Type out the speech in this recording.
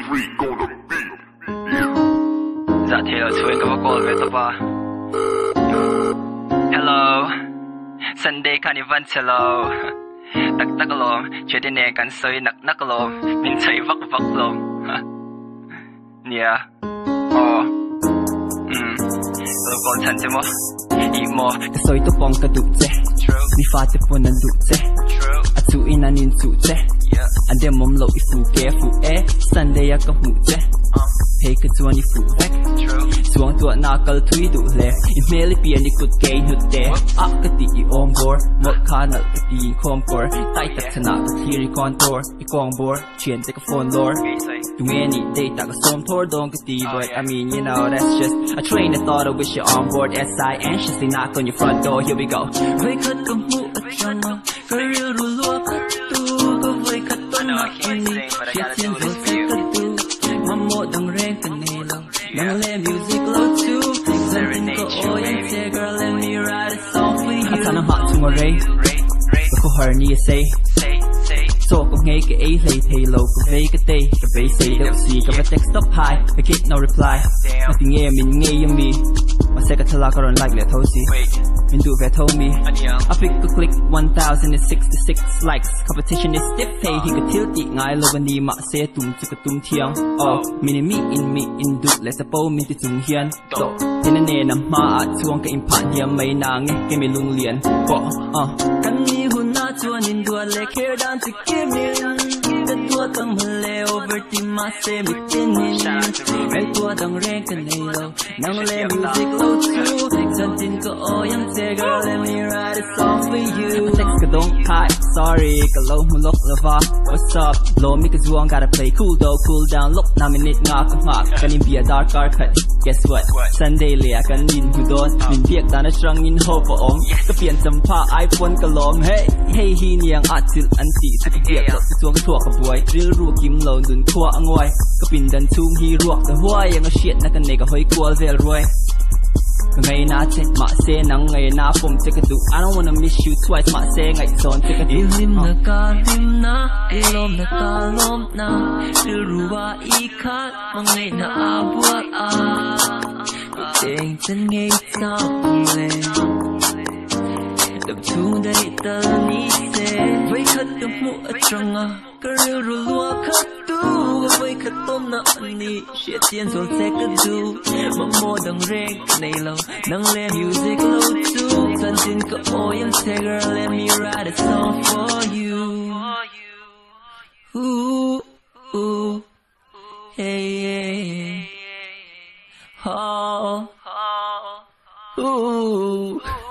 Dạ thì là tụi em có call về tao ba. Hello, Sunday Carnival hello. Tắc tắc lom, chuyện thế này cần sơi nắc nắc lom, mình thấy vắc vắc lom. Nia, tôi còn thân chứ mà, ít mà. Cái sơi tôi bong cái đủ chế, mi pha tôi buồn ăn đủ chế, à chú in ăn in đủ chế, anh đem mồm lộ ít phụ kẻ phụ é, Sunday có mũ chế. Hey cái chuan đi phụ vẹt, chuan tua na cái thui đủ lẹ, email đi biển đi cút gay nút đẻ, cái tì on board, một khá nợ cái tì com core, tay tập thân nợ cái thi contour, cái quang board, chuyển tới cái phone door, tụi nghe nhị đây ta cái xôm thor đông cái tì, but I mean you know that's just a train I thought I wish you on board, S.I. anxiously knock on your front door, here we go. Với khát cầm mũ ở trong mong, cái riêu ru lúa khát tu, có với khát tôn nọ anh đi, phía trên rồi sẽ khát tu. Một đồng rèn cần này lòng đang lên music low too something có ôi anh say girl let me write a song for you anh thằng họ chung ở đây và cô hỏi như say so có nghe cái ấy thầy lâu có về cái tây cái base say đâu gì có text stop hi I get no reply mà tiếng nghe mình nghe như mi mà sẽ có thằng là có run like để thôi gì mình đủ về told me I pick a click 1066 likes competition is stiff hey he could tilt it ngay lâuวันนี้มาเสียตุ้มจะกระตุ้มเทียงmini me inดูและสะโปมินติจุงเฮียนโตเทนเนนำมาช่วงกับอิมพานเฮียไม่นางแกไม่ลุงเลียนบอกกันนี้หุ่นหน้าชวนนินดัวเล็กเฮร์ดันจะเก็บมินแต่ตัวต้องมาเลว over ที่มาเซมิตินินไอตัวต้องแรงกันในเรานั่งเล่น music low too ฉันจินก็ยังเจอ girl let me write a song for you text ก็ต้อง hi sorry ก็โลมุลกละว่า what's up โลมิก็จวง gotta play cool though cool down ลบน้ำมินิดงาก็หากกันนินเบียร์ dark cut guess what Sunday เลียกันนินหูโดนมินเบียกตาหน้าช่างนินโฮปะอมก็เปลี่ยนจำผ้า iPhone ก็ล้ม hey hey ฮีเนียงอาจิลอันติสุดเบียกก็จวงก็ทั่วกับบวยริ้วรัวกิมโลนดุนทั่วอ่างวยก็ปิ่นดันทุ่งฮีรัวแต่หัวยังก็เชียดนักกันเนก็หอยกลัวเวลรวยngày na che ma se nang ngày na pom che ka du I don't wanna miss you twice ma se ngai zon che ka du ilim na ka lim na ilom na ka lom na ruwa I khat mang ngày na abua a tình chân ngay sao le đập chung đây ta ni se với khát cầm mu ở trong a ka riu ru lua khát tu với khát tôm na ani shit tiền rồi sẽ ka du mà mua đồng reng này lâu nang le music low too thân tin có ôi em say girl let me write a song for you ooh hey hey oh ooh